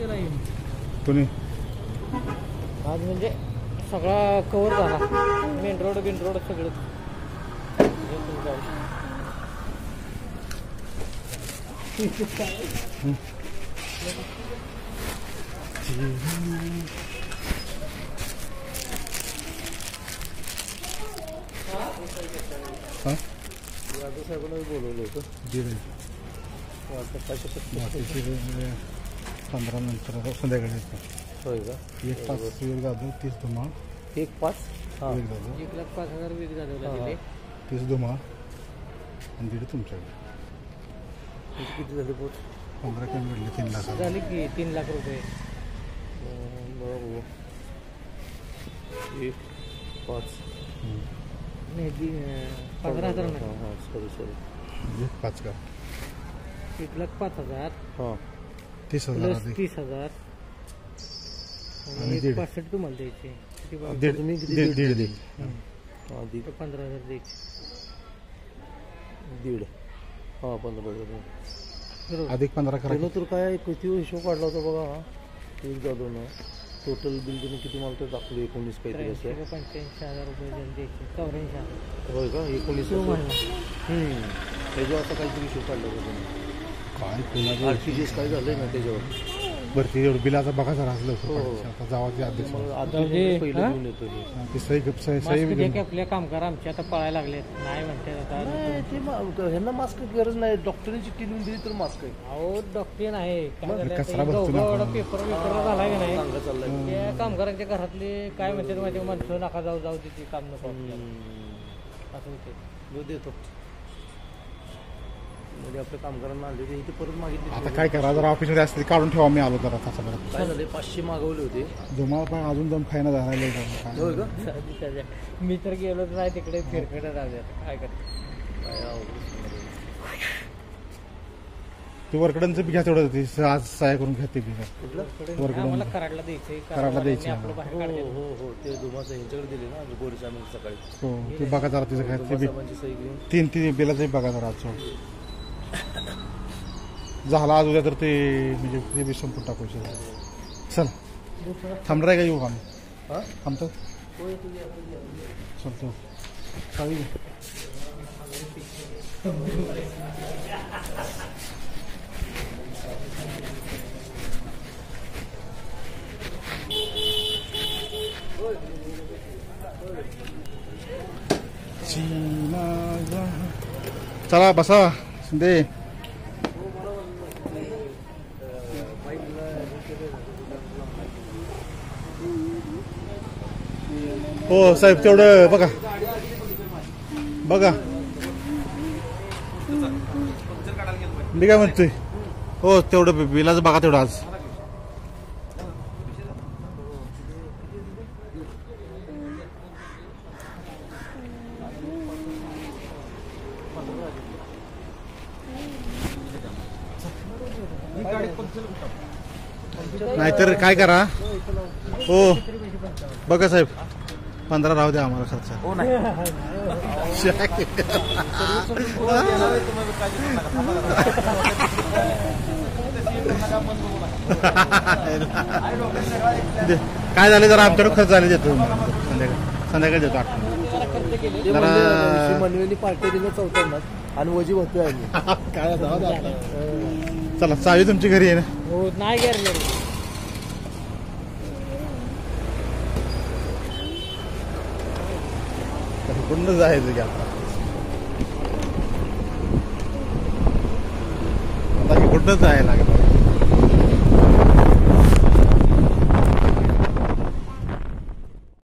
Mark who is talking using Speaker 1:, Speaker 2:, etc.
Speaker 1: कोणी
Speaker 2: आज म्हणजे सगळा कव्हर झाला, मेन रोड सगळं.
Speaker 1: बोलवलं होतं 15 नंतर संध्याकाळी येतो. होय का? 1 तास वेग जाधव 30 धुमा
Speaker 2: 1-5
Speaker 1: वेग जाधव
Speaker 2: 1,05,000 वेग जाधवला
Speaker 1: 30 धुमा आणि 1.5 तुमच्याकडे.
Speaker 2: किती झाले पोट?
Speaker 1: 15 कमी भेटले 3 लाख
Speaker 2: झाले की 3 लाख रुपये.
Speaker 1: बरोबर. 1-5
Speaker 2: नाही 15,000
Speaker 1: सॉरी 1-5 का
Speaker 2: 1,05,000
Speaker 1: हां 30,000
Speaker 2: 30,000 आणि 65 तुम्हाला द्यायचे.
Speaker 1: तुम्ही दीड
Speaker 2: 15,000 द्यायचे.
Speaker 1: 1.5 हां 15,000 अधिक 15 करा.
Speaker 3: तर काय किती हिशोब काढला होता बघा. हा एक जाधव ना टोटल बिल तुम्ही किती मला तर दाखवलं 19 काहीतरी असं
Speaker 2: 85,000 रुपये द्यायचे. 84,000
Speaker 3: होय का 19 त्याच्यावर आता काहीतरी हिशोब काढला होता तुम्ही.
Speaker 1: काय कोणाचं
Speaker 3: आरटीजीएस काय झालंय ना त्याच्यावर
Speaker 1: बरं ते बिलाचा बघा जरा असलं आता जावाचे अध्यक्ष
Speaker 3: आता पहिलं घेऊन येतो
Speaker 1: ते सही
Speaker 2: आपले कामगार आमचे आता पळायला लागलेत. नाही म्हणते आता
Speaker 3: ह्यांना मास्क गरज नाही. डॉक्टरने चिठ्ठी लिहून दिली तर मास्क आहे.
Speaker 2: अहो डॉक्टर नाही
Speaker 1: कचरा भरतो ना
Speaker 2: पेपर झालाय का नाही त्या कामगारांच्या घरातले काय म्हणते माझ्या माणसं नका जाऊ तिथे काम नको असं होते.
Speaker 3: देतो म्हणजे आपल्या कामगारांना आणले होते इथे परत मागितले.
Speaker 1: आता काय करा जरा ऑफिसमध्ये असते काढून ठेवा. मी आलो जरा तासा बरं
Speaker 3: काय झाले 500 मागवले होते.
Speaker 1: तुम्हाला पण अजून दम खायला झाला
Speaker 3: होय का?
Speaker 2: मी तर गेलो नाही तिकडे फिरकडे राहतात काय करत.
Speaker 1: ते वरकडांचं बी घ्या तेवढं आज सहाय्य करून घ्या ते बी
Speaker 2: मला कराडला द्यायचे आपलं बाहेर काढायचं.
Speaker 3: हो ते दुमाचं ह्यांच्याकडे दिले ना गोरीचा सकाळी.
Speaker 1: हो ते बघा जरा तिचं काय ते बी
Speaker 3: सही घेऊन
Speaker 1: 3 बिलाचंही बघा जरा आज झाला आज उद्या तर ते म्हणजे ते बी संपून टाकू चल थांबणार आहे का येऊ आम्ही थांबतो चलतो चावी चला बसा शिंदे. हो साहेब तेवढं बघा मी काय म्हणतोय. हो तेवढं बिलाचं बघा तेवढं आज नाहीतर काय करा. हो बघा साहेब 15 राहू द्या आम्हाला खर्च. काय झालं जरा आमच्याकडे खर्च झाले देतो संध्याकाळी देतो 8
Speaker 3: मनवेली पार्टी दिलं 14 आणि वजी होतोय
Speaker 1: काय चला चावी तुमची घरी आहे ना.
Speaker 2: हो नाही गेले
Speaker 1: कुठं जायचं की आता कुठं जायला लागेल.